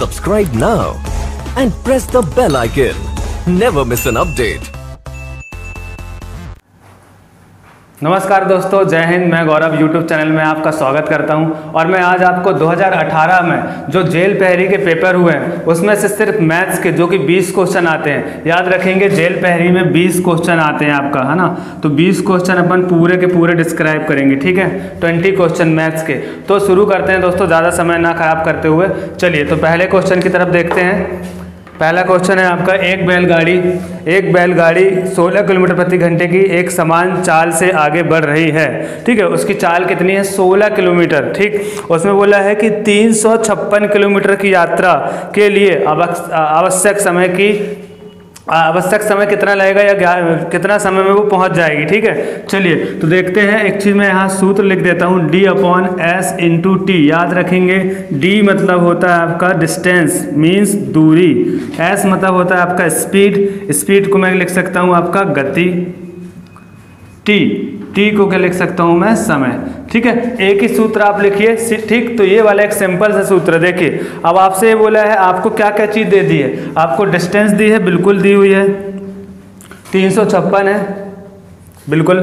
Subscribe now and press the bell icon. Never miss an update. नमस्कार दोस्तों, जय हिंद। मैं गौरव यूट्यूब चैनल में आपका स्वागत करता हूं और मैं आज आपको 2018 में जो जेल पहरी के पेपर हुए हैं उसमें से सिर्फ मैथ्स के जो कि 20 क्वेश्चन आते हैं। याद रखेंगे जेल पहरी में 20 क्वेश्चन आते हैं आपका, है ना। तो 20 क्वेश्चन अपन पूरे के पूरे डिस्क्राइब करेंगे, ठीक है। 20 क्वेश्चन मैथ्स के। तो शुरू करते हैं दोस्तों, ज़्यादा समय ना खराब करते हुए। चलिए तो पहले क्वेश्चन की तरफ देखते हैं। पहला क्वेश्चन है आपका, एक बैलगाड़ी 16 किलोमीटर प्रति घंटे की एक समान चाल से आगे बढ़ रही है, ठीक है। उसकी चाल कितनी है? 16 किलोमीटर, ठीक। उसमें बोला है कि 356 किलोमीटर की यात्रा के लिए आवश्यक समय कितना लगेगा या कितना समय में वो पहुंच जाएगी, ठीक है। चलिए तो देखते हैं। एक चीज़ मैं यहाँ सूत्र लिख देता हूँ, D/S/T। याद रखेंगे, D मतलब होता है आपका डिस्टेंस, मीन्स दूरी। S मतलब होता है आपका स्पीड को मैं लिख सकता हूँ आपका गति। T को क्या लिख सकता हूँ मैं? समय, ठीक है। एक ही सूत्र आप लिखिए, ठीक। तो ये वाला एक सिंपल सा सूत्र देखिए। अब आपसे ये बोला है आपको क्या क्या चीज़ दे दी है। आपको डिस्टेंस दी है, बिल्कुल दी हुई है, 356 है, बिल्कुल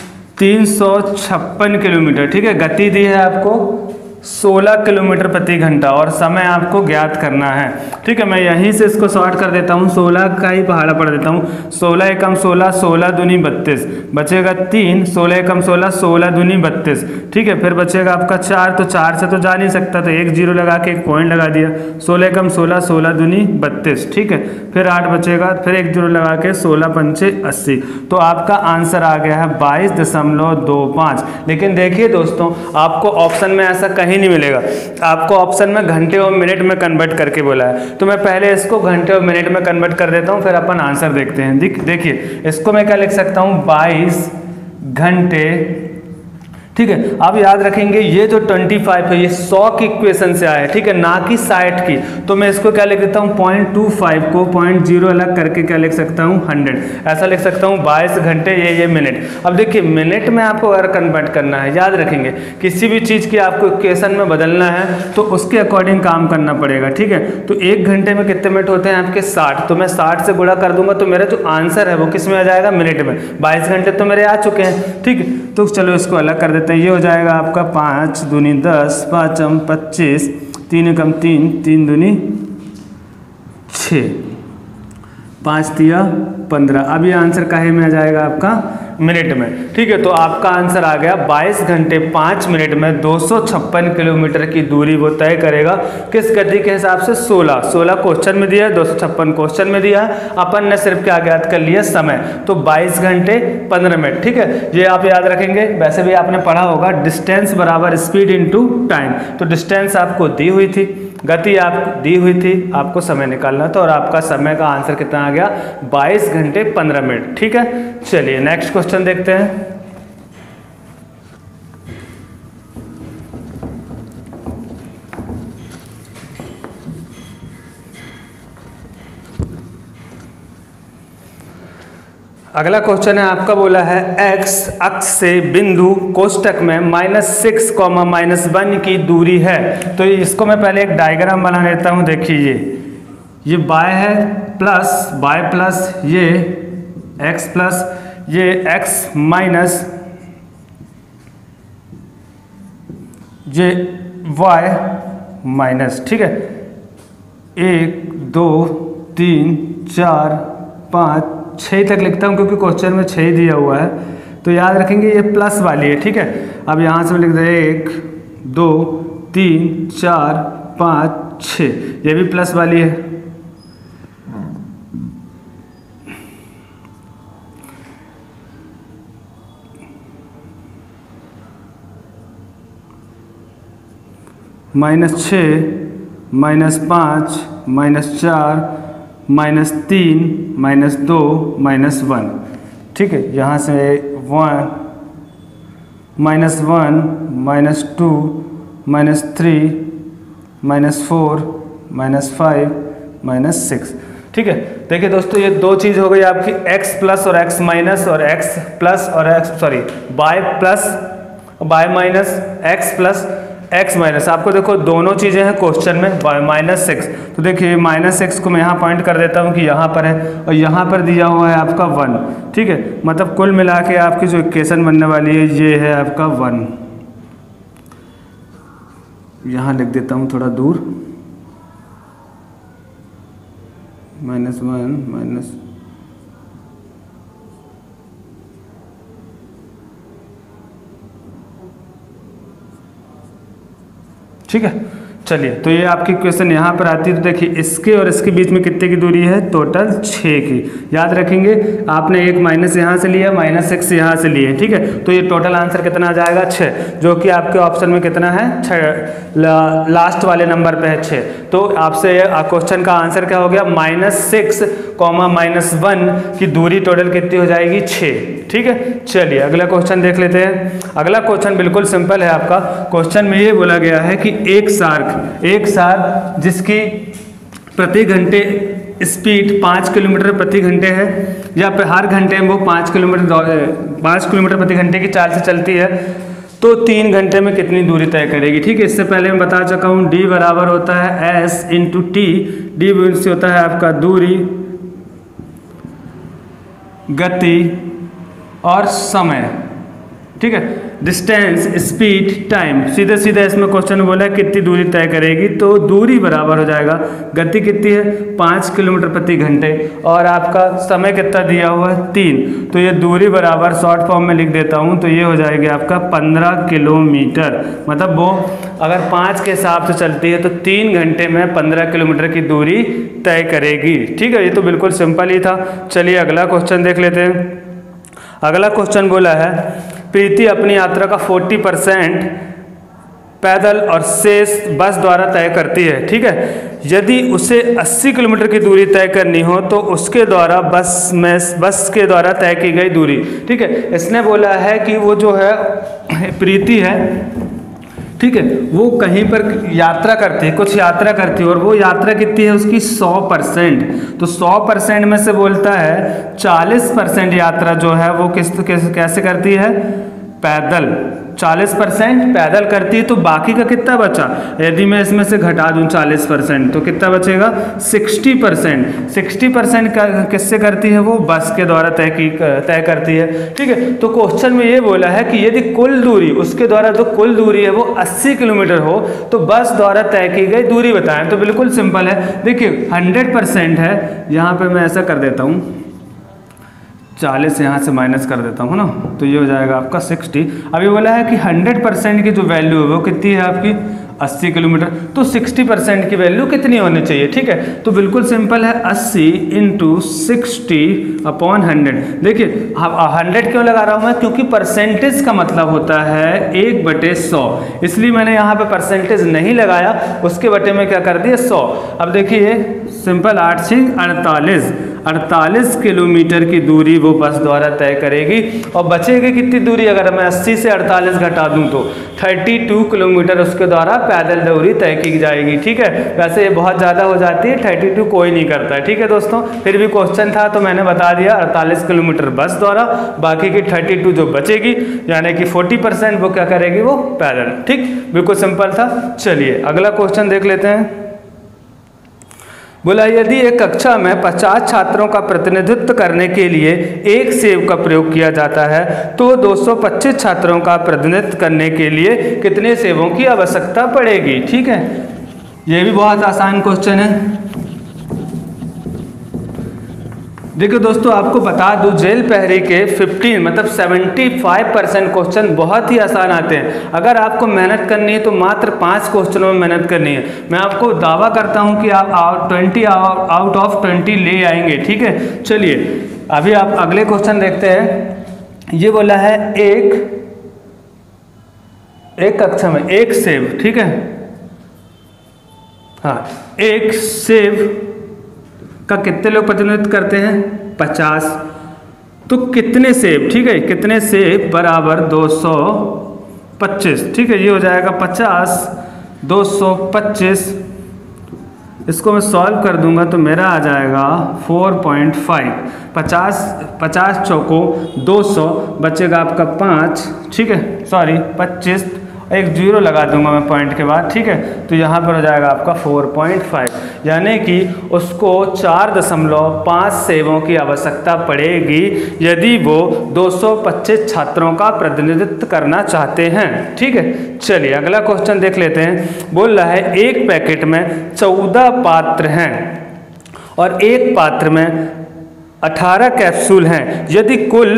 356 किलोमीटर, ठीक है। गति दी है आपको 16 किलोमीटर प्रति घंटा और समय आपको ज्ञात करना है, ठीक है। मैं यहीं से इसको शॉर्ट कर देता हूँ, 16 का ही पहाड़ा पढ़ देता हूँ। 16 एकम 16, 16 दूनी 32, बचेगा 3, 16 एकम 16, 16 दूनी 32, ठीक है। फिर बचेगा आपका 4, तो 4 से तो जा नहीं सकता, तो एक जीरो लगा के एक पॉइंट लगा दिया। 16 एकम 16, 16 दूनी 32, ठीक है। फिर 8 बचेगा, फिर एक जीरो लगा के 16 पंचे 80। तो आपका आंसर आ गया है 22.25। लेकिन देखिए दोस्तों, आपको ऑप्शन में ऐसा कहीं नहीं मिलेगा। आपको ऑप्शन में घंटे और मिनट में कन्वर्ट करके बोला है, तो मैं पहले इसको घंटे और मिनट में कन्वर्ट कर देता हूं, फिर अपन आंसर देखते हैं। देखिए इसको मैं क्या लिख सकता हूं, 22 घंटे, ठीक है। अब याद रखेंगे ये जो 25 है ये 100 की इक्वेशन से आया है, ठीक है, ना कि 60 की। तो मैं इसको क्या लिख देता हूँ, 0.25 को 0.0 अलग करके क्या लिख सकता हूँ, 100। ऐसा लिख सकता हूँ 22 घंटे, ये मिनट। अब देखिए मिनट में आपको अगर कन्वर्ट करना है, याद रखेंगे किसी भी चीज़ की आपको इक्वेशन में बदलना है तो उसके अकॉर्डिंग काम करना पड़ेगा, ठीक है। तो 1 घंटे में कितने मिनट होते हैं आपके? 60। तो मैं 60 से गुणा कर दूंगा तो मेरा जो आंसर है वो किस में आ जाएगा? मिनट में। 22 घंटे तो मेरे आ चुके हैं, ठीक है। तो चलो इसको अलग कर देते हैं। ये हो जाएगा आपका 5 दूनी 10, 5 25, 3 एकम 3, 3 दूनी 6, 5 तिया 15। अब ये आंसर काहे में आ जाएगा आपका? मिनट में, ठीक है। तो आपका आंसर आ गया 22 घंटे 5 मिनट में 256 किलोमीटर की दूरी वो तय करेगा। किस गति के हिसाब से? 16 क्वेश्चन में दिया है, 256 क्वेश्चन में दिया है। अपन ने सिर्फ क्या ज्ञात कर लिया? समय। तो 22 घंटे 15 मिनट, ठीक है। ये आप याद रखेंगे, वैसे भी आपने पढ़ा होगा, डिस्टेंस बराबर स्पीड इंटू टाइम। तो डिस्टेंस आपको दी हुई थी, गति आपको दी हुई थी, आपको समय निकालना था और आपका समय का आंसर कितना आ गया? 22 घंटे 15 मिनट, ठीक है। चलिए नेक्स्ट क्वेश्चन देखते हैं। अगला क्वेश्चन है आपका, बोला है x अक्ष से बिंदु कोष्टक में -6, -1 की दूरी है। तो इसको मैं पहले एक डायग्राम बना लेता हूं। देखिए ये y है, y प्लस ये x प्लस ये x माइनस ये y माइनस, ठीक है। 1 2 3 4 5 6 तक लिखता हूँ क्योंकि क्वेश्चन में 6 दिया हुआ है। तो याद रखेंगे ये प्लस वाली है, ठीक है। अब यहाँ से लिख दें 1 2 3 4 5 6, ये भी प्लस वाली है। -6 -5 -4 -3 -2 -1, ठीक है। यहाँ से 1 -1 -2 -3 -4 -5 -6, ठीक है। देखिए दोस्तों, ये दो चीज़ हो गई आपकी, x प्लस और x माइनस और x प्लस और y plus y minus x plus x minus, आपको देखो दोनों चीज़ें हैं क्वेश्चन में, -6, तो देखिए -6 को मैं यहाँ पॉइंट कर देता हूँ कि यहाँ पर है, और यहाँ पर दिया हुआ है आपका 1, ठीक है। मतलब कुल मिला के आपकी जो इक्वेशन बनने वाली है ये है आपका 1। यहाँ लिख देता हूँ थोड़ा दूर, -1 ठीक है। चलिए, तो ये आपकी क्वेश्चन यहाँ पर आती है। तो देखिए इसके और इसके बीच में कितने की दूरी है, टोटल 6 की। याद रखेंगे आपने एक माइनस यहाँ से लिया, -6 यहाँ से लिए, ठीक है। तो ये टोटल आंसर कितना आ जाएगा, 6, जो कि आपके ऑप्शन में कितना है, 6, लास्ट वाले नंबर पे है 6। तो आपसे क्वेश्चन का आंसर क्या हो गया, -6, -1 की दूरी टोटल कितनी हो जाएगी, 6, ठीक है। चलिए अगला क्वेश्चन देख लेते हैं। अगला क्वेश्चन बिल्कुल सिंपल है आपका। क्वेश्चन में ये बोला गया है कि एक शार्क जिसकी प्रति घंटे स्पीड 5 किलोमीटर प्रति घंटे है, या फिर हर घंटे में वो 5 किलोमीटर प्रति घंटे की चाल से चलती है, तो 3 घंटे में कितनी दूरी तय करेगी, ठीक है। इससे पहले मैं बता चुका हूँ, d बराबर होता है s × t, d से होता है आपका दूरी, गति और समय, ठीक है। डिस्टेंस, स्पीड, टाइम, सीधे सीधे इसमें क्वेश्चन बोला है कितनी दूरी तय करेगी, तो दूरी बराबर हो जाएगा, गति कितनी है 5 किलोमीटर प्रति घंटे, और आपका समय कितना दिया हुआ है 3, तो ये दूरी बराबर शॉर्ट फॉर्म में लिख देता हूँ, तो ये हो जाएगी आपका 15 किलोमीटर। मतलब वो अगर 5 के हिसाब से चलती है तो 3 घंटे में 15 किलोमीटर की दूरी तय करेगी, ठीक है। ये तो बिल्कुल सिंपल ही था। चलिए अगला क्वेश्चन देख लेते हैं। अगला क्वेश्चन बोला है, प्रीति अपनी यात्रा का 40% पैदल और शेष बस द्वारा तय करती है, ठीक है। यदि उसे 80 किलोमीटर की दूरी तय करनी हो तो उसके द्वारा बस के द्वारा तय की गई दूरी, ठीक है। इसने बोला है कि वो जो है प्रीति है, ठीक है, वो कहीं पर यात्रा करती है, कुछ यात्रा करती है, और वो यात्रा कितनी है उसकी 100%। तो 100% में से बोलता है 40% यात्रा जो है वो कैसे करती है, पैदल। 40% पैदल करती है, तो बाकी का कितना बचा, यदि मैं इसमें से घटा दूं 40%, तो कितना बचेगा 60%। 60% किससे करती है, वो बस के द्वारा तय करती है, ठीक है। तो क्वेश्चन में ये बोला है कि यदि कुल दूरी, उसके द्वारा जो कुल दूरी है वो 80 किलोमीटर हो, तो बस द्वारा तय की गई दूरी बताएं। तो बिल्कुल सिंपल है, देखिए 100% है, यहाँ पे मैं ऐसा कर देता हूँ, 40 यहाँ से माइनस कर देता हूँ ना, तो ये हो जाएगा आपका 60। अभी बोला है कि 100% की जो वैल्यू है वो कितनी है आपकी 80 किलोमीटर, तो 60% की वैल्यू कितनी होनी चाहिए, ठीक है। तो बिल्कुल सिंपल है, 80 × 60/100। देखिए 100 क्यों लगा रहा हूँ मैं, क्योंकि परसेंटेज का मतलब होता है 1/100, इसलिए मैंने यहाँ पे परसेंटेज नहीं लगाया, उसके बटे में क्या कर दिया 100। अब देखिए सिंपल 8 से 48 किलोमीटर की दूरी वो बस द्वारा तय करेगी, और बचेगी कितनी दूरी, अगर मैं 80 से 48 घटा दूं तो 32 किलोमीटर उसके द्वारा पैदल दूरी तय की जाएगी, ठीक है। वैसे ये बहुत ज़्यादा हो जाती है, 32 कोई नहीं करता है, ठीक है दोस्तों। फिर भी क्वेश्चन था तो मैंने बता दिया, 48 किलोमीटर बस द्वारा, बाकी की 32 जो बचेगी यानी कि 40% वो क्या करेगी, वो पैदल, ठीक। बिल्कुल सिंपल था। चलिए अगला क्वेश्चन देख लेते हैं। बोला, यदि एक कक्षा में 50 छात्रों का प्रतिनिधित्व करने के लिए एक सेब का प्रयोग किया जाता है, तो 225 छात्रों का प्रतिनिधित्व करने के लिए कितने सेबों की आवश्यकता पड़ेगी, ठीक है। ये भी बहुत आसान क्वेश्चन है। देखिए दोस्तों, आपको बता दूं, जेल पहरी के 75% क्वेश्चन बहुत ही आसान आते हैं। अगर आपको मेहनत करनी है तो मात्र 5 क्वेश्चनों में मेहनत करनी है। मैं आपको दावा करता हूं कि आप 20 आउट ऑफ 20 ले आएंगे, ठीक है। चलिए अभी आप अगले क्वेश्चन देखते हैं। ये बोला है एक कक्षा में एक सेब, ठीक है, हाँ, एक सेब का कितने लोग प्रतिनिधित्व करते हैं, 50। तो कितने सेब, ठीक है, कितने सेब बराबर 225, ठीक है। ये हो जाएगा 50 225, इसको मैं सॉल्व कर दूंगा तो मेरा आ जाएगा 4.5। 50 चौको 200, बचेगा आपका 5, ठीक है, सॉरी 25 एक 0 लगा दूंगा मैं पॉइंट के बाद, ठीक है। तो यहाँ पर हो जाएगा आपका 4.5, यानी कि उसको 4.5 सेवों की आवश्यकता पड़ेगी यदि वो 225 छात्रों का प्रतिनिधित्व करना चाहते हैं, ठीक है। चलिए अगला क्वेश्चन देख लेते हैं। बोल रहा है एक पैकेट में 14 पात्र हैं और एक पात्र में 18 कैप्सूल हैं। यदि कुल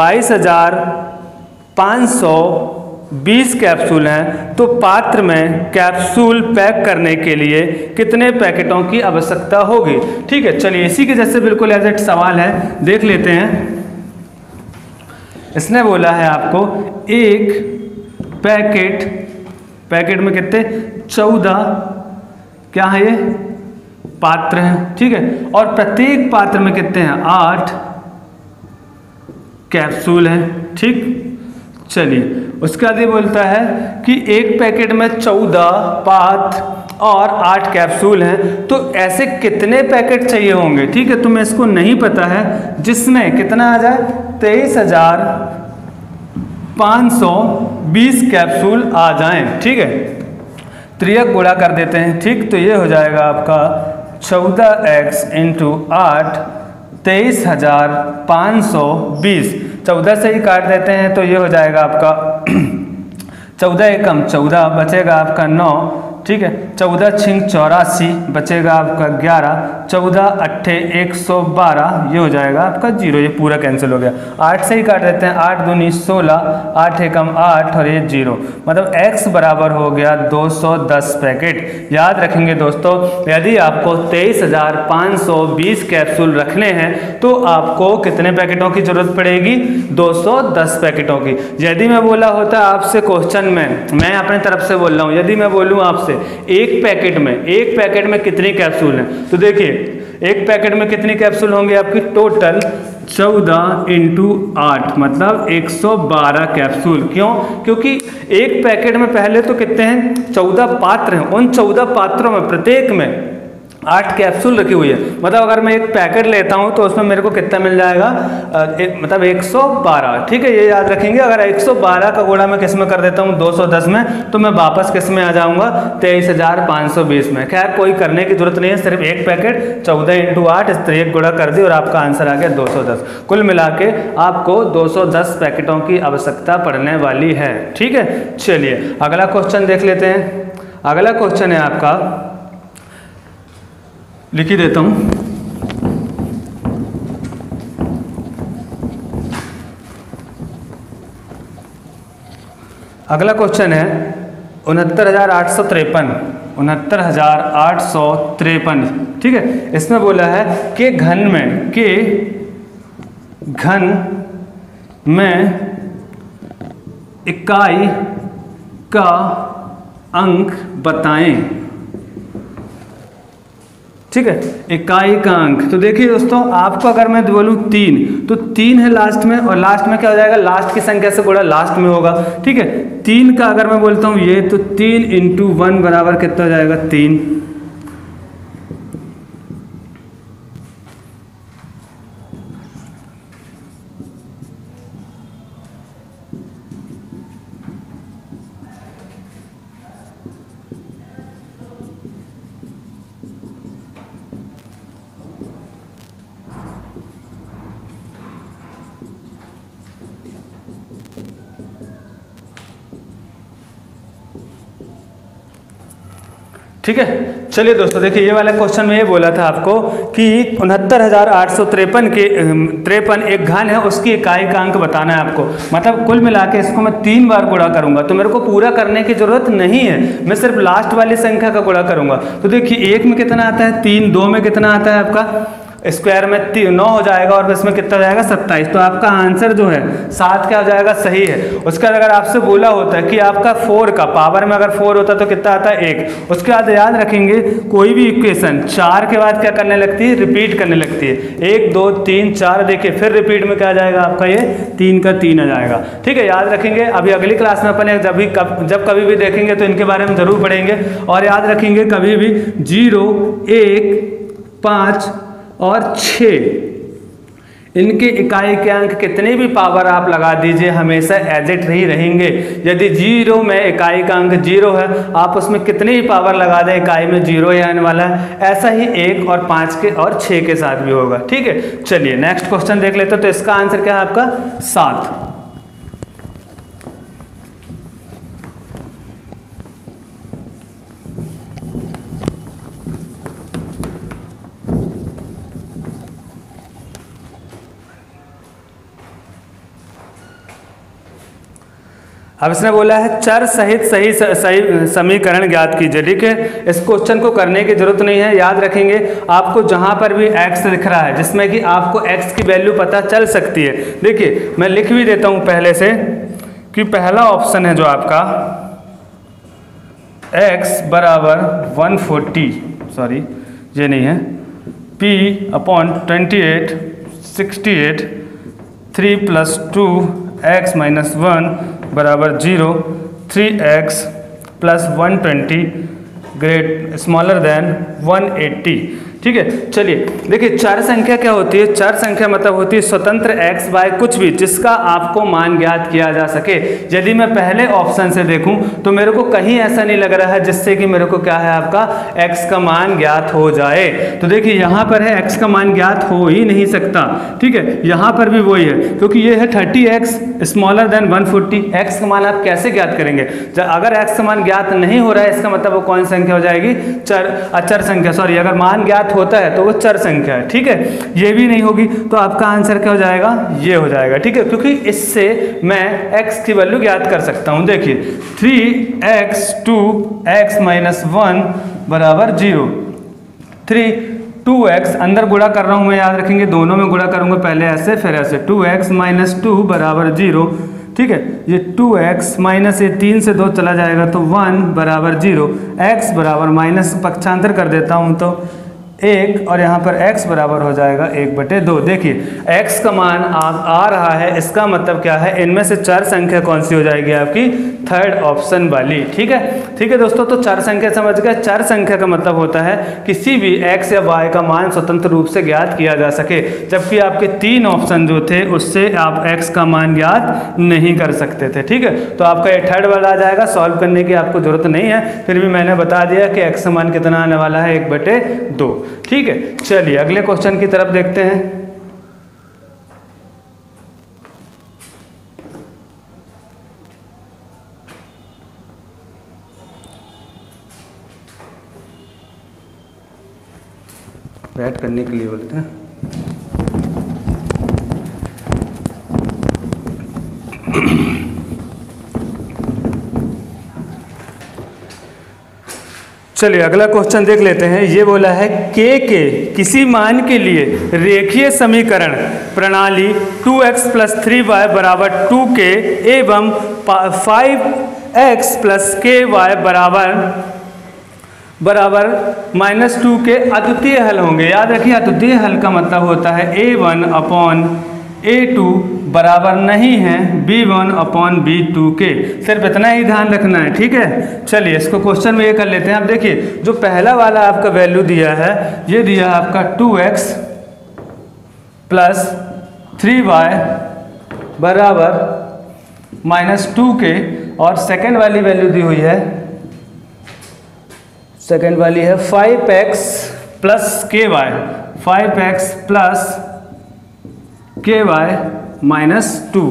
22,520 कैप्सूल हैं तो पात्र में कैप्सूल पैक करने के लिए कितने पैकेटों की आवश्यकता होगी, ठीक है। चलिए इसी के जैसे बिल्कुल एग्जैक्ट सवाल है, देख लेते हैं। इसने बोला है आपको एक पैकेट में कितने 14 क्या है ये पात्र हैं, ठीक है। और प्रत्येक पात्र में कितने हैं 8 कैप्सूल हैं, ठीक। चलिए उसके बाद ये बोलता है कि एक पैकेट में 14 पात्र और 8 कैप्सूल हैं, तो ऐसे कितने पैकेट चाहिए होंगे, ठीक है। तो मैं इसको नहीं पता है, जिसमें कितना आ जाए 23,520 कैप्सूल आ जाएं, ठीक है। त्रियक गुणा कर देते हैं, ठीक। तो ये हो जाएगा आपका 14x × 8 23,520। 14 से ही काट देते हैं तो ये हो जाएगा आपका 14 एकम 14 बचेगा आपका 9, ठीक है। 14 छिंग 84 बचेगा आपका 11, 14 अट्ठे 112, ये हो जाएगा आपका 0, ये पूरा कैंसिल हो गया। 8 से ही काट देते हैं, 8 दूनी 16, 8 एकम 8 और ये 0, मतलब x बराबर हो गया 210 पैकेट। याद रखेंगे दोस्तों, यदि आपको 23,520 कैप्सूल रखने हैं तो आपको कितने पैकेटों की जरूरत पड़ेगी 210 पैकेटों की। यदि मैं बोला होता आपसे क्वेश्चन में, मैं अपने तरफ से बोल रहा हूँ, यदि मैं बोलूँ आपसे एक पैकेट में कितनी कैप्सूल हैं, तो देखिए एक पैकेट में कितनी कैप्सूल होंगे आपकी टोटल 14 × 8 मतलब 112 कैप्सूल। क्यों? क्योंकि एक पैकेट में पहले तो कितने हैं 14 पात्र हैं, उन 14 पात्रों में प्रत्येक में 8 कैप्सूल रखी हुई है। मतलब अगर मैं एक पैकेट लेता हूं तो उसमें मेरे को कितना मिल जाएगा मतलब 112, ठीक है। ये याद रखेंगे। अगर 112 का गुणा मैं किस में कर देता हूं 210 में, तो मैं वापस किस में आ जाऊंगा 23,520 में। खैर कोई करने की जरूरत नहीं है, सिर्फ एक पैकेट 14 × 8 इस तरह एक गुणा कर दी और आपका आंसर आ गया 210। कुल मिला के आपको 210 पैकेटों की आवश्यकता पड़ने वाली है, ठीक है। चलिए अगला क्वेश्चन देख लेते हैं। अगला क्वेश्चन है आपका, लिख ही देता हूं। अगला क्वेश्चन है 69,853, ठीक है। इसमें बोला है कि घन में इकाई का अंक बताएं, ठीक है। इकाई का अंक, तो देखिए दोस्तों आपको अगर मैं बोलूँ 3 तो 3 है लास्ट में, और लास्ट में क्या हो जाएगा लास्ट की संख्या से गुणा लास्ट में होगा, ठीक है। 3 का अगर मैं बोलता हूँ ये, तो 3 × 1 बराबर कितना हो जाएगा 3, ठीक है। चलिए दोस्तों देखिए ये वाला क्वेश्चन में ये बोला था आपको कि 69,853 एक घन है, उसकी इकाई का अंक बताना है आपको। मतलब कुल मिला के इसको मैं 3 बार गुणा करूंगा, तो मेरे को पूरा करने की जरूरत नहीं है, मैं सिर्फ लास्ट वाली संख्या का गुणा करूंगा। तो देखिए 1 में कितना आता है 3, 2 में कितना आता है आपका स्क्वायर में 9 हो जाएगा, और इसमें कितना हो जाएगा 27। तो आपका आंसर जो है 7 क्या हो जाएगा सही है। उसके बाद अगर आपसे बोला होता है कि आपका 4 का पावर में अगर 4 होता तो कितना आता है 1। उसके बाद याद रखेंगे कोई भी इक्वेशन 4 के बाद क्या करने लगती है रिपीट करने लगती है, 1 2 3 4 देखिए फिर रिपीट में क्या आ जाएगा आपका ये 3 का 3 आ जाएगा, ठीक है। याद रखेंगे अभी अगली क्लास में अपन जब कभी भी देखेंगे तो इनके बारे में जरूर पढ़ेंगे। और याद रखेंगे कभी भी 0 1 5 और 6 इनके इकाई के अंक कितने भी पावर आप लगा दीजिए हमेशा एज इट ही रहेंगे। यदि 0 में इकाई का अंक 0 है, आप उसमें कितनी ही पावर लगा दें इकाई में 0 ही आने वाला है। ऐसा ही 1 और 5 के और 6 के साथ भी होगा। ठीक है, चलिए नेक्स्ट क्वेश्चन देख लेते हैं। तो इसका आंसर क्या है आपका 7। अब इसने बोला है चर सहित सही समीकरण ज्ञात कीजिए। ठीक है, इस क्वेश्चन को करने की जरूरत नहीं है, याद रखेंगे आपको जहां पर भी x दिख रहा है जिसमें कि आपको x की वैल्यू पता चल सकती है। देखिए मैं लिख भी देता हूं पहले से कि पहला ऑप्शन है जो आपका x बराबर 140, सॉरी ये नहीं है, p/28 68 3 + 2x - 1 बराबर 0 3x + 120 ग्रेट स्मॉलर देन 180। ठीक है, चलिए देखिए चर संख्या क्या होती है। चर संख्या मतलब होती है स्वतंत्र x y कुछ भी जिसका आपको मान ज्ञात किया जा सके। यदि मैं पहले ऑप्शन से देखूं तो मेरे को कहीं ऐसा नहीं लग रहा है जिससे कि मेरे को क्या है आपका x का मान ज्ञात हो जाए। तो देखिए यहाँ पर है x का मान ज्ञात हो ही नहीं सकता। ठीक है, यहाँ पर भी वही है क्योंकि ये है 30x स्मॉलर देन 140। x का मान आप कैसे ज्ञात करेंगे? अगर x का मान ज्ञात नहीं हो रहा है इसका मतलब वो कौन सी संख्या हो जाएगी? अचर संख्या, सॉरी अगर मान ज्ञात होता है तो वो चर संख्या है। ठीक है, ये भी नहीं होगी तो आपका आंसर क्या हो जाएगा? ये हो जाएगा। ठीक है, क्योंकि इससे मैं x की वैल्यू ज्ञात कर सकता हूं। देखिए 3x 2x - 1 बराबर 0 3 2x अंदर गुणा कर रहा हूं मैं, याद रखेंगे दोनों में गुणा करूंगा, पहले ऐसे फिर ऐसे 2x - 2 बराबर 0। ठीक है, ये 2x माइनस ये 3 से 2 चला जाएगा तो 1 बराबर 0। x बराबर माइनस पक्षांतर कर देता हूं तो 1 और यहाँ पर x बराबर हो जाएगा 1/2। देखिए x का मान आ रहा है, इसका मतलब क्या है? इनमें से चर संख्या कौन सी हो जाएगी आपकी? थर्ड ऑप्शन वाली। ठीक है दोस्तों, तो चर संख्या समझ गए। चर संख्या का मतलब होता है किसी भी x या y का मान स्वतंत्र रूप से ज्ञात किया जा सके, जबकि आपके 3 ऑप्शन जो थे उससे आप x का मान ज्ञात नहीं कर सकते थे। ठीक है, तो आपका ये थर्ड वाला आ जाएगा। सॉल्व करने की आपको जरूरत नहीं है, फिर भी मैंने बता दिया कि x का मान कितना आने वाला है 1/2। ठीक है, चलिए अगले क्वेश्चन की तरफ देखते हैं। बैठ करने के लिए बोलते हैं। चलिए अगला क्वेश्चन देख लेते हैं। ये बोला है k के किसी मान के लिए रेखीय समीकरण प्रणाली 2x + 3y बराबर 2k एवं 5x + ky बराबर -2 के अद्वितीय हल होंगे। याद रखिए अद्वितीय हल का मतलब होता है a1/a2 बराबर नहीं है b1/b2 के। सिर्फ इतना ही ध्यान रखना है। ठीक है, चलिए इसको क्वेश्चन में ये कर लेते हैं। अब देखिए जो पहला वाला आपका वैल्यू दिया है, ये दिया है आपका 2x + 3y बराबर -2 के, और सेकेंड वाली वैल्यू दी हुई है, सेकेंड वाली है 5x + ky 5x + ky -2।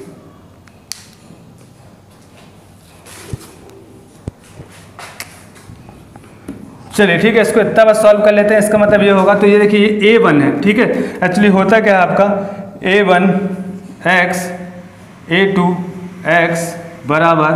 चलिए ठीक है, इसको इतना बस सॉल्व कर लेते हैं। इसका मतलब ये होगा, तो ये देखिए a1 है। ठीक है, एक्चुअली होता क्या है आपका a1x a2x बराबर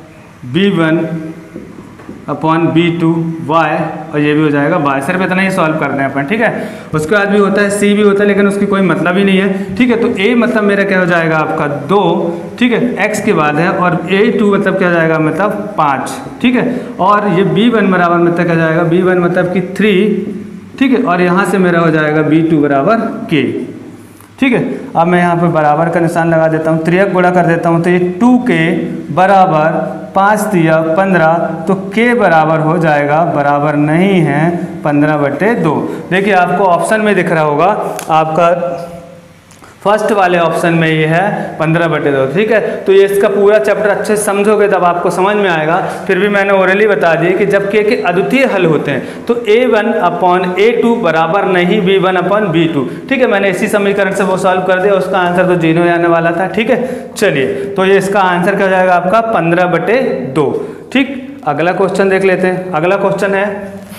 b1/b2y, और ये भी हो जाएगा y। सिर्फ इतना ही सॉल्व करना है अपन। ठीक है, उसके बाद भी होता है c भी होता है, लेकिन उसकी कोई मतलब ही नहीं है। ठीक है, तो a मतलब मेरा क्या हो जाएगा आपका 2। ठीक है, x के बाद है, और a2 मतलब क्या हो जाएगा मतलब 5। ठीक है, और ये b1 बराबर मतलब क्या जाएगा, b1 मतलब कि 3। ठीक है, और यहाँ से मेरा हो जाएगा b2 बराबर k। ठीक है, अब मैं यहाँ पर बराबर का निशान लगा देता हूँ, 3 गुणा कर देता हूँ, तो ये 2k बराबर 5 दिया 15, तो k बराबर हो जाएगा, बराबर नहीं है 15/2। देखिए आपको ऑप्शन में दिख रहा होगा आपका फर्स्ट वाले ऑप्शन में ये है 15/2, ठीक है। तो ये इसका पूरा चैप्टर अच्छे से समझोगे तब आपको समझ में आएगा। फिर भी मैंने ओरली बता दिए कि जब के अद्वितीय हल होते हैं तो a1/a2 बराबर नहीं b1/b2, ठीक है। मैंने इसी समीकरण से वो सॉल्व कर दिया, उसका आंसर तो 0 आने वाला था, ठीक है। चलिए, तो ये इसका आंसर क्या हो जाएगा आपका 15/2, ठीक। अगला क्वेश्चन देख लेते हैं। अगला क्वेश्चन है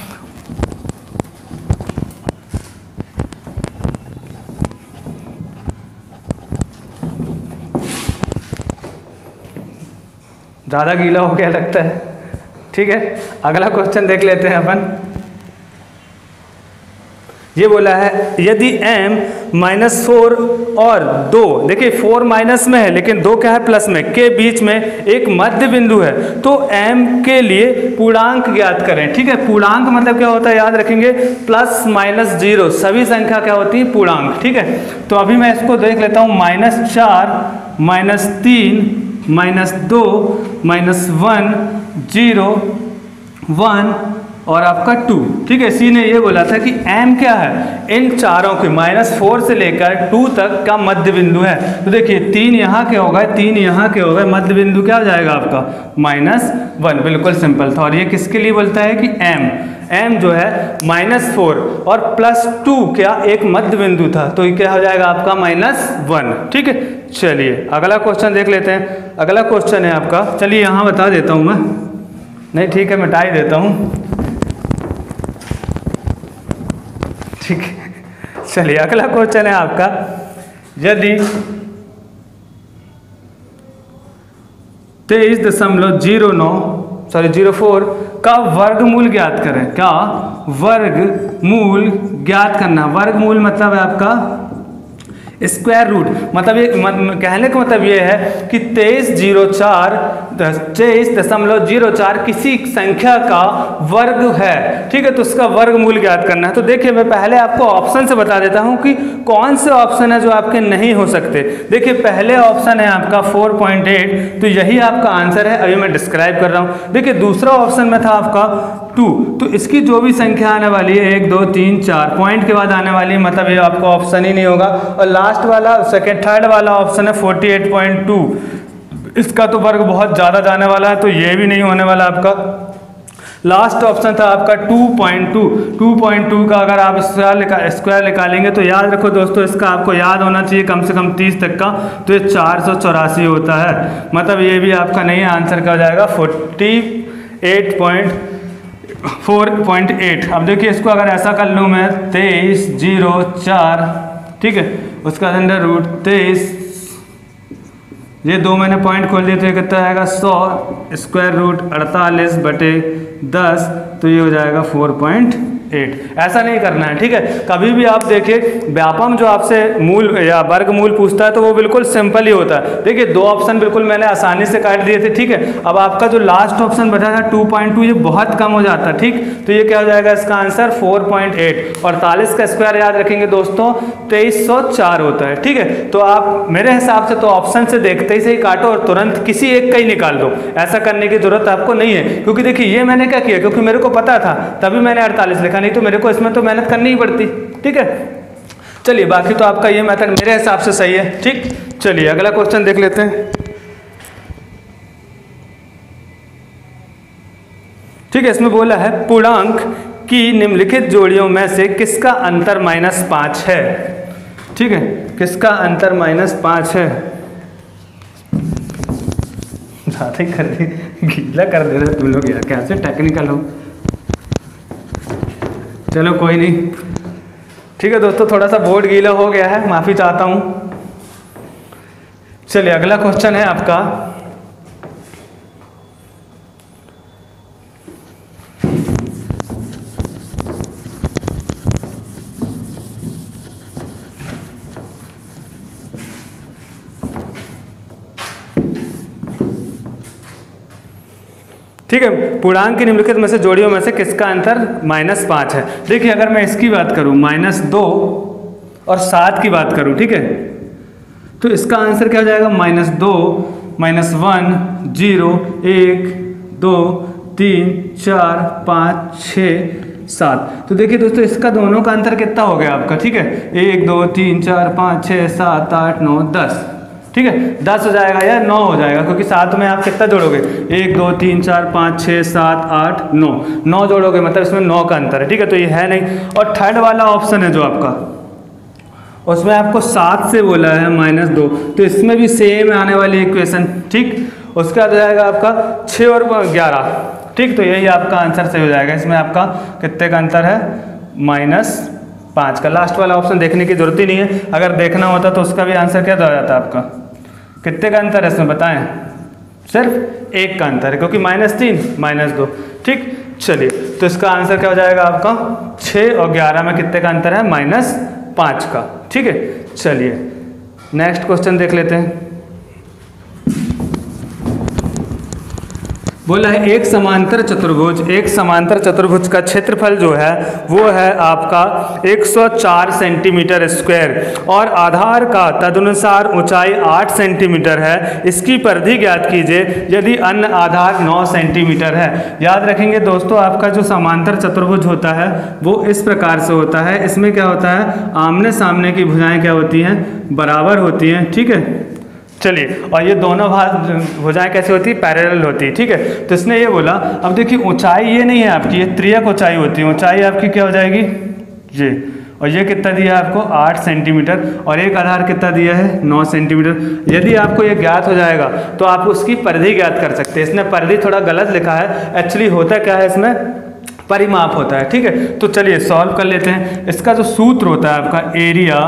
ज़्यादा गीला हो गया लगता है, ठीक है। अगला क्वेश्चन देख लेते हैं अपन। ये बोला है यदि m -4 और 2, देखिए 4 माइनस में है लेकिन 2 क्या है प्लस में, के बीच में एक मध्य बिंदु है, तो m के लिए पूर्णांक ज्ञात करें, ठीक है। पूर्णांक मतलब क्या होता है याद रखेंगे, +-0, सभी संख्या क्या होती है पूर्णांक, ठीक है। तो अभी मैं इसको देख लेता हूँ, -4 -3 -2 -1 0 1 और आपका 2, ठीक है। इसी ने ये बोला था कि m क्या है, इन चारों के -4 से लेकर 2 तक का मध्य बिंदु है। तो देखिए 3 यहाँ के हो गए, 3 यहाँ के हो गए, मध्य बिंदु क्या हो जाएगा आपका -1, बिल्कुल सिंपल था। और ये किसके लिए बोलता है कि m जो है -4 और +2 क्या एक मध्य बिंदु था, तो ये क्या हो जाएगा आपका -1, ठीक है। चलिए अगला क्वेश्चन देख लेते हैं। अगला क्वेश्चन है आपका, चलिए यहाँ बता देता हूँ मैं, नहीं ठीक है मिटा ही देता हूँ, ठीक है। चलिए अगला क्वेश्चन है आपका, यदि 23.04 का वर्गमूल ज्ञात करें, क्या वर्गमूल ज्ञात करना। वर्गमूल मतलब है आपका स्क्वायर रूट, मतलब ये कहने का मतलब ये है कि 23.04 किसी संख्या का वर्ग है, ठीक है। तो उसका वर्गमूल ज्ञात करना है। तो देखिए मैं पहले आपको ऑप्शन से बता देता हूं कि कौन से ऑप्शन है जो आपके नहीं हो सकते। देखिए पहले ऑप्शन है आपका 4.8, तो यही आपका आंसर है, अभी मैं डिस्क्राइब कर रहा हूं। देखिए दूसरा ऑप्शन में था आपका 2, तो इसकी जो भी संख्या आने वाली है 1 2 3 4 पॉइंट के बाद आने वाली है, मतलब ये आपका ऑप्शन ही नहीं होगा। और लास्ट वाला थर्ड वाला ऑप्शन है 48.2, इसका तो वर्ग बहुत ज़्यादा जाने वाला है, तो ये भी नहीं होने वाला आपका। लास्ट ऑप्शन था आपका 2.2 का अगर आप स्क्वायर निकालेंगे तो याद रखो दोस्तों, इसका आपको याद होना चाहिए कम से कम 30 तक का, तो ये 484 होता है, मतलब ये भी आपका नहीं है। आंसर क्या हो जाएगा 4.8। अब देखिए इसको अगर ऐसा कर लूँ मैं 23.04, ठीक है, उसका अंडर रूट 23, ये 2 मैंने पॉइंट खोल दिए तो ये कितना आएगा 100 स्क्वायर रूट 48/10, तो ये हो जाएगा 4.8। ऐसा नहीं करना है, ठीक है। कभी भी आप देखिए व्यापम जो आपसे मूल या वर्गमूल पूछता है तो वो बिल्कुल सिंपल ही होता है। देखिए 2 ऑप्शन बिल्कुल मैंने आसानी से काट दिए थे, ठीक है। अब आपका जो लास्ट ऑप्शन बचा था 2.2, ये बहुत कम हो जाता है, ठीक। तो ये क्या हो जाएगा इसका आंसर 4.8। और 43 का स्क्वायर याद रखेंगे दोस्तों 2304 होता है, ठीक है। तो आप मेरे हिसाब से तो ऑप्शन से देखते ही सही काटो और तुरंत किसी एक का ही निकाल दो, ऐसा करने की जरूरत आपको नहीं है। क्योंकि देखिए ये मैंने क्या किया, क्योंकि मेरे को पता था तभी मैंने 48 लिखा, नहीं तो मेरे को इसमें तो मेहनत करनी ही पड़ती, ठीक है। चलिए बाकी तो आपका ये मेथड मेरे हिसाब से सही है, ठीक। चलिए अगला क्वेश्चन देख लेते हैं, ठीक है। इसमें बोला है पूर्णांक की निम्नलिखित जोड़ियों में से किसका अंतर -5 है, ठीक है। किसका अंतर -5 है, ज़्यादा ही कर दे, गीला कर दे रहे तुम लोग यार, कैसे टेक्निकल हो। चलो कोई नहीं, ठीक है दोस्तों, थोड़ा सा बोर्ड गीला हो गया है, माफ़ी चाहता हूँ। चलिए अगला क्वेश्चन है आपका, ठीक है। पूर्णांक की निम्नलिखित में से जोड़ियों में से किसका अंतर -5 है। देखिए अगर मैं इसकी बात करूं -2 और 7 की बात करूं, ठीक है, तो इसका आंसर क्या हो जाएगा -2 -1 0 1 2 3 4 5 6 7। तो देखिए दोस्तों इसका दोनों का अंतर कितना हो गया आपका, ठीक है, 1 2 3 4 5 6 7 8 9 10, ठीक है, 10 हो जाएगा या 9 हो जाएगा, क्योंकि 7 में आप कितना जोड़ोगे, 1 2 3 4 5 6 7 8 9, 9 जोड़ोगे मतलब इसमें 9 का अंतर है, ठीक है, तो ये है नहीं। और थर्ड वाला ऑप्शन है जो आपका, उसमें आपको 7 से बोला है -2, तो इसमें भी सेम आने वाली इक्वेशन, ठीक। उसके बाद हो जाएगा आपका 6 और 11, ठीक, तो यही आपका आंसर सही हो जाएगा। इसमें आपका कितने का अंतर है, -5 का। लास्ट वाला ऑप्शन देखने की जरूरत ही नहीं है, अगर देखना होता तो उसका भी आंसर क्या हो जाता आपका, कितने का अंतर है इसमें बताएं, सिर्फ 1 का अंतर है, क्योंकि -3 -2, ठीक। चलिए तो इसका आंसर क्या हो जाएगा आपका, 6 और 11 में कितने का अंतर है, -5 का, ठीक है। चलिए नेक्स्ट क्वेश्चन देख लेते हैं। बोला है एक समांतर चतुर्भुज का क्षेत्रफल जो है वो है आपका 104 सेंटीमीटर स्क्वायर और आधार का तदनुसार ऊंचाई 8 सेंटीमीटर है। इसकी परिधि ज्ञात कीजिए यदि अन्य आधार 9 सेंटीमीटर है। याद रखेंगे दोस्तों, आपका जो समांतर चतुर्भुज होता है वो इस प्रकार से होता है। इसमें क्या होता है, आमने सामने की भुजाएं क्या होती हैं, बराबर होती हैं, ठीक है। चलिए, और ये दोनों भुजाएं कैसी होती है, पैरेलल होती है, ठीक है। तो इसने ये बोला, अब देखिए ऊंचाई ये नहीं है आपकी, ये त्रियक ऊंचाई होती है। ऊंचाई आपकी क्या हो जाएगी, ये, और ये कितना दिया है आपको 8 सेंटीमीटर, और एक आधार कितना दिया है 9 सेंटीमीटर। यदि आपको ये ज्ञात हो जाएगा तो आप उसकी परिधि ज्ञात कर सकते हैं। इसने परिधि थोड़ा गलत लिखा है, एक्चुअली होता क्या है, इसमें परिमाप होता है, ठीक है। तो चलिए सॉल्व कर लेते हैं। इसका जो सूत्र होता है आपका, एरिया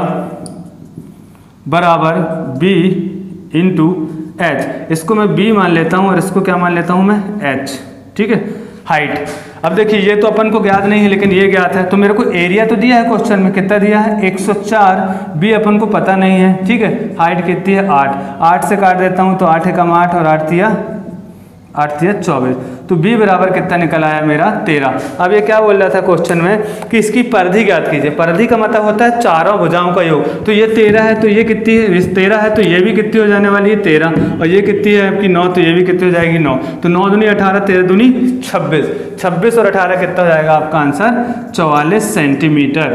बराबर बी इंटू एच, इसको मैं b मान लेता हूँ और इसको क्या मान लेता हूँ मैं, h, ठीक है। हाइट, अब देखिए ये तो अपन को ज्ञात नहीं है लेकिन ये ज्ञात है, तो मेरे को एरिया तो दिया है क्वेश्चन में, कितना दिया है 104, b अपन को पता नहीं है, ठीक है। हाइट कितनी है 8 से काट देता हूँ तो 8 एकम 8 और 8 तिया 24, तो b बराबर कितना निकल आया मेरा 13। अब ये क्या बोल रहा था क्वेश्चन में कि इसकी परिधि ज्ञात कीजिए। परिधि का मतलब होता है चारों भुजाओं का योग। तो ये 13 है तो ये कितनी है, 13 है तो ये भी कितनी हो जाने वाली है 13, और ये कितनी है आपकी 9, तो ये भी कितनी हो जाएगी 9। तो 9 दूनी 18, 13 दूनी 26, 26 और 18 कितना हो जाएगा आपका आंसर 44 सेंटीमीटर।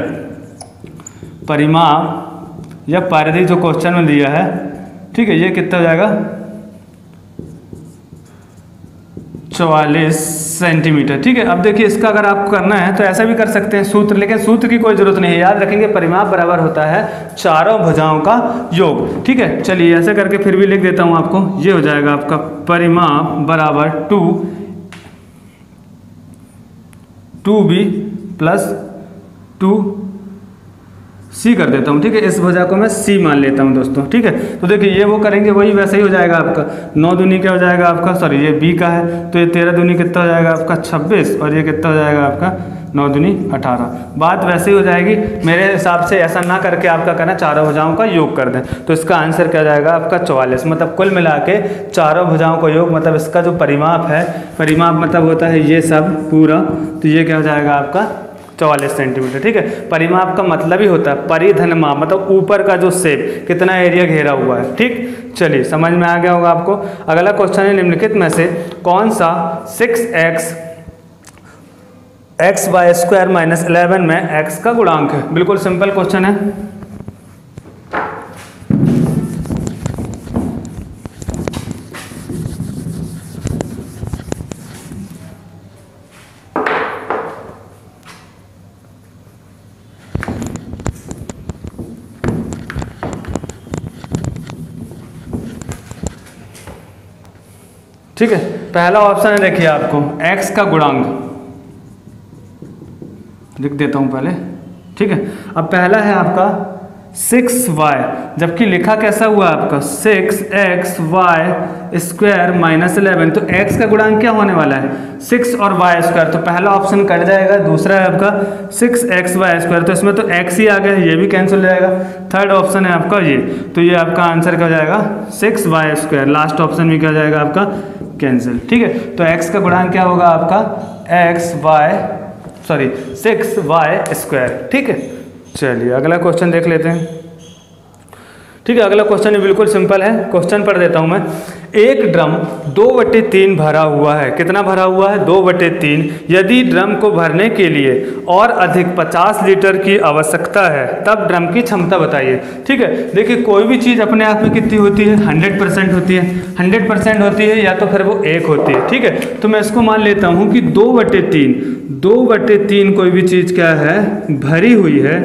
परिमाप या परिधि जो क्वेश्चन में दिया है, ठीक है, ये कितना हो जाएगा 44 सेंटीमीटर, ठीक है। अब देखिए इसका अगर आपको करना है तो ऐसा भी कर सकते हैं सूत्र, लेकिन सूत्र की कोई जरूरत नहीं है। याद रखेंगे परिमाप बराबर होता है चारों भुजाओं का योग, ठीक है। चलिए ऐसे करके फिर भी लिख देता हूं आपको, ये हो जाएगा आपका परिमाप बराबर 2b प्लस 2c कर देता हूँ, ठीक है। इस भुजा को मैं c मान लेता हूँ दोस्तों, ठीक है। तो देखिए ये वो करेंगे वही वैसे ही हो जाएगा आपका 9 दूनी क्या हो जाएगा आपका, सॉरी ये b का है तो ये 13 दूनी कितना हो जाएगा आपका 26, और ये कितना हो जाएगा आपका 9 दूनी 18। बात वैसे ही हो जाएगी। मेरे हिसाब से ऐसा ना करके आपका करना चारों भुजाओं का योग कर दें, तो इसका आंसर क्या जाएगा आपका 44। मतलब कुल मिला के चारों भुजाओं का योग, मतलब इसका जो परिमाप है, परिमाप मतलब होता है ये सब पूरा, तो ये क्या हो जाएगा आपका 44 सेंटीमीटर, ठीक है। परिमाप का मतलब ही होता है परिधनमाप, मतलब ऊपर का जो शेप, कितना एरिया घेरा हुआ है, ठीक। चलिए समझ में आ गया होगा आपको। अगला क्वेश्चन है, निम्नलिखित में से कौन सा 6x y स्क्वायर माइनस 11 में x का गुणांक है। बिल्कुल सिंपल क्वेश्चन है। ठीक है, पहला ऑप्शन है, देखिए आपको x का गुणांक लिख देता हूं पहले, ठीक है। अब पहला है आपका 6y, जबकि लिखा कैसा हुआ आपका 6xy स्क्वायर माइनस 11, तो x का गुणांक क्या होने वाला है 6 और y स्क्वायर, तो पहला ऑप्शन कट जाएगा। दूसरा है आपका 6xy स्क्वायर, तो इसमें तो x ही आ गया, ये भी कैंसिल हो जाएगा। थर्ड ऑप्शन है आपका ये, तो ये आपका आंसर क्या हो जाएगा 6y स्क्वायर। लास्ट ऑप्शन भी क्या हो जाएगा आपका कैंसिल, ठीक है। तो x का गुणांक क्या होगा आपका 6y स्क्वायर, ठीक है। चलिए अगला क्वेश्चन देख लेते हैं। ठीक है, अगला क्वेश्चन ये बिल्कुल सिंपल है, क्वेश्चन पढ़ देता हूँ मैं। एक ड्रम 2/3 भरा हुआ है। कितना भरा हुआ है? 2/3। यदि ड्रम को भरने के लिए और अधिक 50 लीटर की आवश्यकता है तब ड्रम की क्षमता बताइए। ठीक है, देखिए कोई भी चीज़ अपने आप में कितनी होती है? 100% होती है। 100% होती है या तो फिर वो 1 होती है। ठीक है, तो मैं इसको मान लेता हूँ कि 2/3 कोई भी चीज़ क्या है? भरी हुई है।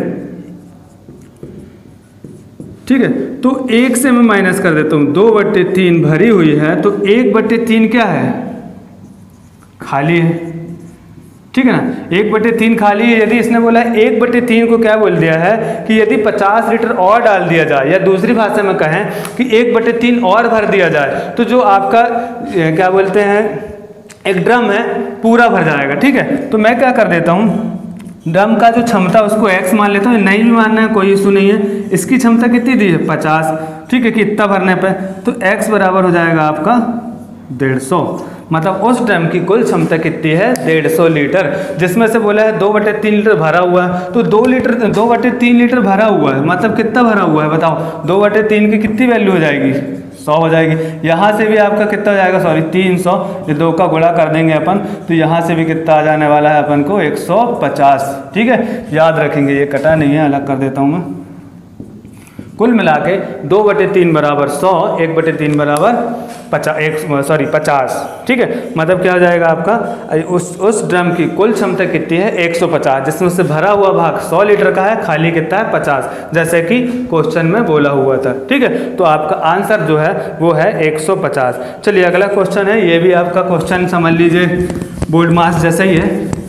ठीक है, तो 1 से मैं माइनस कर देता हूँ। 2/3 भरी हुई है तो 1/3 क्या है? खाली है। ठीक है ना, 1/3 खाली है। यदि इसने बोला है 1/3 को क्या बोल दिया है कि यदि 50 लीटर और डाल दिया जाए, या दूसरी भाषा में कहें कि 1/3 और भर दिया जाए, तो जो आपका क्या बोलते हैं एक ड्रम है पूरा भर जाएगा। ठीक है, तो मैं क्या कर देता हूँ, ड्रम का जो क्षमता उसको x मान लेता हूँ। नहीं भी मानना है कोई इशू नहीं है। इसकी क्षमता कितनी दी है? 50। ठीक है, कि इतना भरने पे तो x बराबर हो जाएगा आपका 150। मतलब उस ड्रम की कुल क्षमता कितनी है? 150 लीटर। जिसमें से बोला है 2/3 लीटर भरा हुआ है, तो 2/3 लीटर भरा हुआ है, मतलब कितना भरा हुआ है बताओ? 2/3 की कितनी वैल्यू हो जाएगी? 100 हो जाएगी। यहाँ से भी आपका कितना हो जाएगा? सॉरी 300, ये 2 का गुणा कर देंगे अपन, तो यहाँ से भी कितना आ जाने वाला है अपन को? 150। ठीक है, याद रखेंगे, ये कटा नहीं है, अलग कर देता हूँ मैं। कुल मिला के 2/3 बराबर 100, 1/3 बराबर 50। ठीक है, मतलब क्या हो जाएगा आपका? उस ड्रम की कुल क्षमता कितनी है? 150, जिसमें से भरा हुआ भाग 100 लीटर का है, खाली कितना है? 50, जैसे कि क्वेश्चन में बोला हुआ था। ठीक है, तो आपका आंसर जो है वो है 150। चलिए अगला क्वेश्चन है, ये भी आपका क्वेश्चन समझ लीजिए बोर्ड मास जैसा ही है।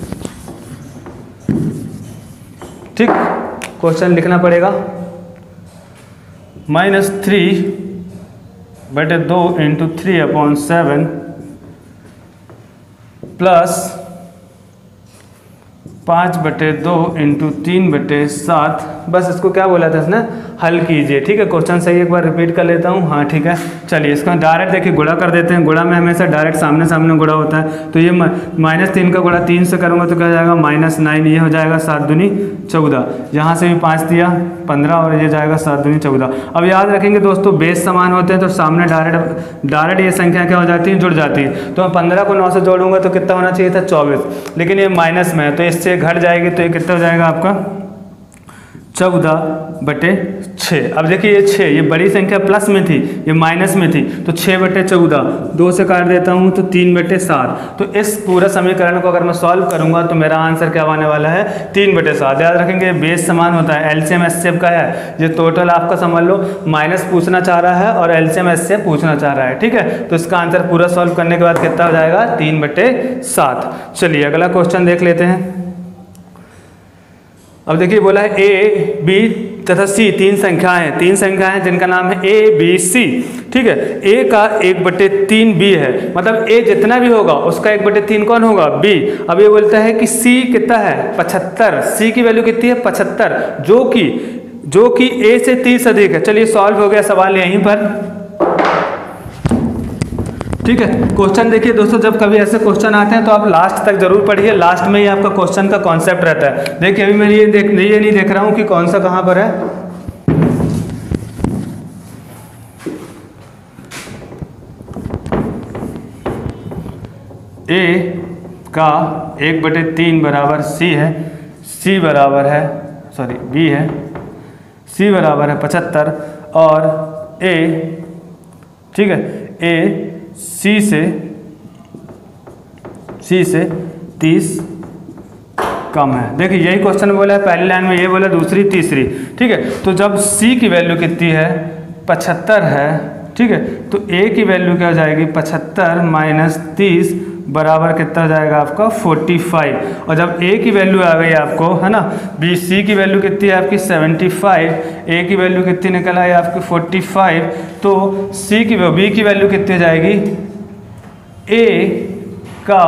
ठीक, क्वेश्चन लिखना पड़ेगा। -3/2 × 3/7 प्लस 5/2 × 3/7। बस इसको क्या बोला था इसने? हल कीजिए। ठीक है, क्वेश्चन सही एक बार रिपीट कर लेता हूँ। हाँ ठीक है, चलिए इसको डायरेक्ट देखिए गुणा कर देते हैं। गुणा में हमेशा डायरेक्ट सामने सामने गुणा होता है। तो ये -3 का गुणा 3 से करूँगा तो क्या हो जाएगा? -9। ये हो जाएगा 7 दूनी 14। यहाँ से भी 5 दिया 15 और ये जाएगा 7 दूनी 14। अब याद रखेंगे दोस्तों, बेस समान होते हैं तो सामने डायरेक्ट ये संख्या क्या हो जाती है? जुड़ जाती है। तो मैं 15 को 9 से जोड़ूंगा तो कितना होना चाहिए था? 24, लेकिन ये माइनस में है तो इससे घट जाएगी, तो ये कितना हो जाएगा आपका? 14/6। अब देखिए ये 6, ये बड़ी संख्या प्लस में थी, ये माइनस में थी, तो 6/14 2 से काट देता हूँ तो 3/7। तो इस पूरा समीकरण को अगर मैं सॉल्व करूँगा तो मेरा आंसर क्या आने वाला है? 3/7। याद रखेंगे बेस समान होता है, एलसीएम एचसीएफ का है। ये टोटल आपका समझ लो माइनस पूछना चाह रहा है और एलसीएम एचसीएफ पूछना चाह रहा है। ठीक है, तो इसका आंसर पूरा सॉल्व करने के बाद कितना हो जाएगा? 3/7। चलिए अगला क्वेश्चन देख लेते हैं। अब देखिए बोला है ए, बी तथा सी तीन संख्याएं जिनका नाम है ए, बी, सी। ठीक है, ए का 1/3 बी है, मतलब ए जितना भी होगा उसका 1/3 कौन होगा? बी। अब ये बोलता है कि सी कितना है? 75। सी की वैल्यू कितनी है? 75, जो कि ए से 30 अधिक है। चलिए सॉल्व हो गया सवाल यहीं पर। ठीक है, क्वेश्चन देखिए दोस्तों, जब कभी ऐसे क्वेश्चन आते हैं तो आप लास्ट तक जरूर पढ़िए। लास्ट में ही आपका क्वेश्चन का कॉन्सेप्ट रहता है। देखिए अभी मैं ये नहीं देख रहा हूं कि कौन सा कहां पर है। ए का 1/3 बराबर सी है, सी बराबर है सॉरी बी है, सी बराबर है 75 और ए, ठीक है, ए सी से 30 कम है। देखिए यही क्वेश्चन बोला है, पहली लाइन में ये बोला, दूसरी तीसरी। ठीक है, तो जब सी की वैल्यू कितनी है? 75 है। ठीक है, तो ए की वैल्यू क्या हो जाएगी? 75 - 30 बराबर कितना हो जाएगा आपका? 45। और जब ए की वैल्यू आ गई आपको, है ना, बी सी की वैल्यू कितनी है आपकी? 75, ए की वैल्यू कितनी निकल आई आपकी? 45। तो बी की वैल्यू कितनी हो जाएगी? ए का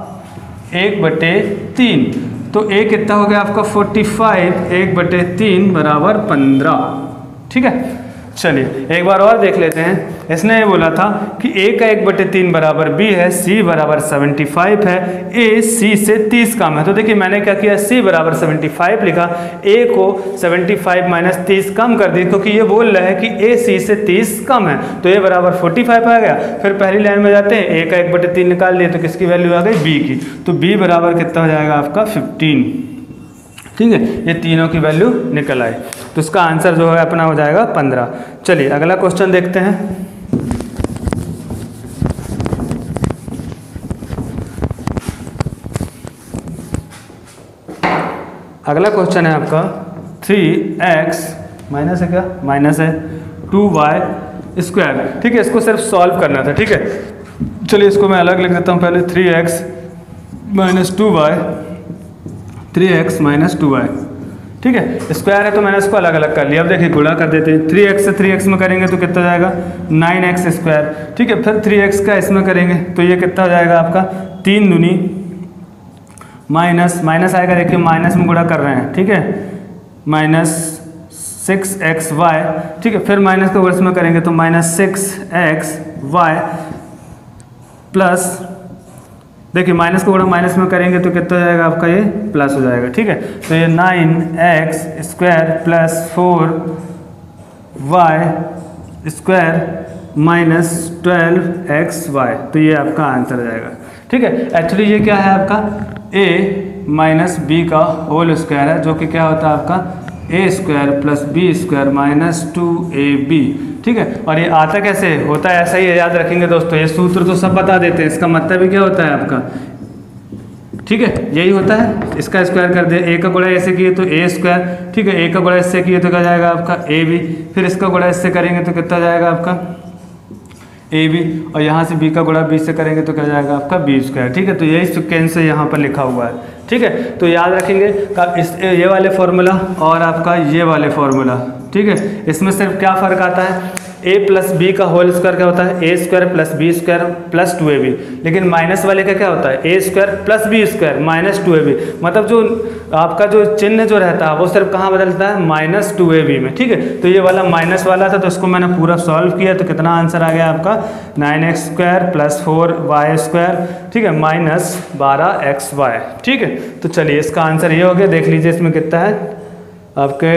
1/3। तो ए कितना हो गया आपका? 45, 1/3 बराबर 15। ठीक है, चलिए एक बार और देख लेते हैं। इसने ये बोला था कि a का 1/3 बराबर b है, c बराबर 75 है, a c से 30 कम है। तो देखिए मैंने क्या किया, c बराबर 75 लिखा, a को 75 माइनस 30 कम कर दिया, क्योंकि ये बोल रहा है कि a c से 30 कम है, तो a बराबर 45 आ गया। फिर पहली लाइन में जाते हैं, a का 1/3 निकाल लिए तो किसकी वैल्यू आ गई, b की, तो b बराबर कितना हो जाएगा आपका 15। ठीक है, ये तीनों की वैल्यू निकल आई, तो इसका आंसर जो है अपना हो जाएगा 15। चलिए अगला क्वेश्चन देखते हैं। अगला क्वेश्चन है आपका 3x माइनस है, क्या माइनस है 2y²। ठीक है, इसको सिर्फ सॉल्व करना था। ठीक है, चलिए इसको मैं अलग लिख देता हूँ पहले, 3x minus 2y, 3x minus 2y। ठीक है, स्क्वायर है तो मैंने इसको अलग अलग कर लिया। अब देखिए गुणा कर देते हैं, 3x से 3x में करेंगे तो कितना जाएगा 9x²। ठीक है, फिर 3x का इसमें करेंगे तो ये कितना हो जाएगा आपका 3 दूनी माइनस माइनस आएगा, देखिए माइनस में गुणा कर रहे हैं। ठीक है, माइनस 6xy। ठीक है, फिर माइनस का वर्ष में करेंगे तो माइनस 6xy प्लस, देखिए माइनस को गुणा माइनस में करेंगे तो कितना हो जाएगा आपका, ये प्लस हो जाएगा। ठीक है, तो ये 9x² plus 4y² minus 12xy, तो ये आपका आंसर हो जाएगा। ठीक है, एक्चुअली ये क्या है आपका a माइनस b का होल स्क्वायर है, जो कि क्या होता है आपका a² plus b² minus 2ab। ठीक है, और ये आता कैसे होता है, ऐसा ही याद रखेंगे दोस्तों, ये सूत्र तो सब बता देते हैं, इसका मतलब ही क्या होता है आपका, ठीक है यही होता है, इसका स्क्वायर कर दे, a का गुणा ऐसे किए तो a²। ठीक है, a का गुणा इससे किए तो क्या जाएगा आपका ab, फिर इसका गुणा इससे करेंगे तो कितना जाएगा आपका ab, और यहाँ से b का गुणा b से करेंगे तो क्या जाएगा आपका b²। ठीक है, तो यही सिक्वेंस से यहाँ पर लिखा हुआ है। ठीक है, तो याद रखेंगे ये वाले फॉर्मूला और आपका ये वाले फॉर्मूला। ठीक है, इसमें सिर्फ क्या फ़र्क आता है, a प्लस बी का होल स्क्वायर क्या होता है a² plus b² plus 2ab, लेकिन माइनस वाले का क्या होता है a² plus b² minus 2ab, मतलब जो आपका जो चिन्ह जो रहता है वो सिर्फ कहाँ बदलता है, माइनस 2ab में। ठीक है, तो ये वाला माइनस वाला था तो इसको मैंने पूरा सॉल्व किया, तो कितना आंसर आ गया आपका 9x² प्लस 4y²। ठीक है, माइनस 12xy। ठीक है, तो चलिए इसका आंसर ये हो गया। देख लीजिए इसमें कितना है आपके,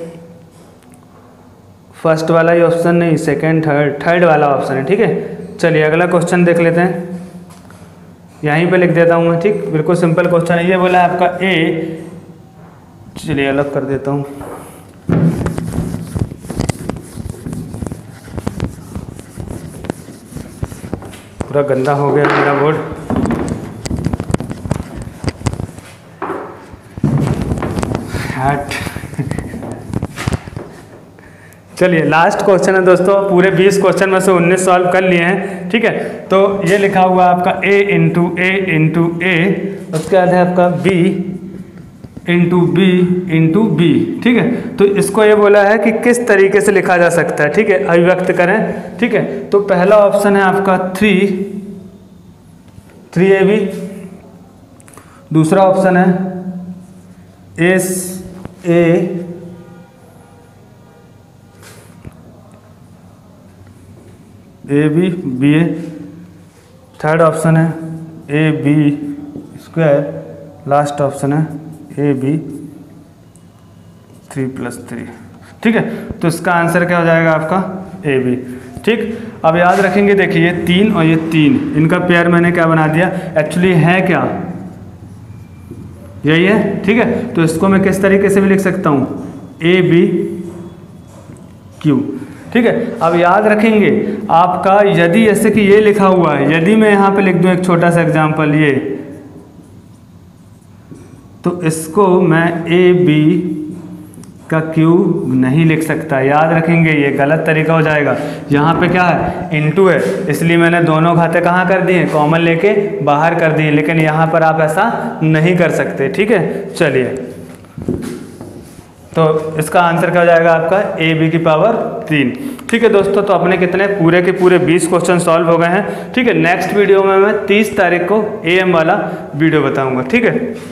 फर्स्ट वाला ही ऑप्शन नहीं, सेकंड थर्ड वाला ऑप्शन है। ठीक है, चलिए अगला क्वेश्चन देख लेते हैं, यहीं पे लिख देता हूँ मैं। ठीक, बिल्कुल सिंपल क्वेश्चन है, ये बोला है आपका a, चलिए अलग कर देता हूँ, पूरा गंदा हो गया मेरा बोर्ड। चलिए लास्ट क्वेश्चन है दोस्तों, पूरे 20 क्वेश्चन में से 19 सॉल्व कर लिए हैं। ठीक है, तो ये लिखा हुआ आपका a इंटू a, उसके बाद है आपका b इंटू b। ठीक है, तो इसको ये बोला है कि किस तरीके से लिखा जा सकता है। ठीक है, अभिव्यक्त करें। ठीक है, तो पहला ऑप्शन है आपका 3ab, दूसरा ऑप्शन है a b, थर्ड ऑप्शन है ab², लास्ट ऑप्शन है ab 3+3। ठीक है, तो इसका आंसर क्या हो जाएगा आपका ab। ठीक, अब याद रखेंगे, देखिए ये 3 और ये 3, इनका पेयर मैंने क्या बना दिया, एक्चुअली है क्या यही है। ठीक है, तो इसको मैं किस तरीके से भी लिख सकता हूँ abq। ठीक है, अब याद रखेंगे आपका, यदि जैसे कि ये लिखा हुआ है, यदि मैं यहाँ पे लिख दूँ एक छोटा सा एग्जांपल ये, तो इसको मैं ab का q नहीं लिख सकता। याद रखेंगे ये गलत तरीका हो जाएगा। यहाँ पे क्या है, इनटू है, इसलिए मैंने दोनों खाते कहाँ कर दिए, कॉमन लेके बाहर कर दिए, लेकिन यहाँ पर आप ऐसा नहीं कर सकते। ठीक है, चलिए तो इसका आंसर क्या हो जाएगा आपका ab की पावर 3। ठीक है दोस्तों, तो अपने कितने पूरे के पूरे 20 क्वेश्चन सॉल्व हो गए हैं। ठीक है, नेक्स्ट वीडियो में मैं 30 तारीख को am वाला वीडियो बताऊंगा। ठीक है।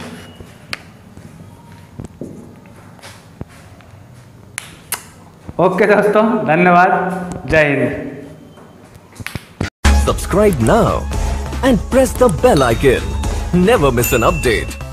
ओके दोस्तों, धन्यवाद, जय Hind. Subscribe now and press the bell icon. Never miss an update.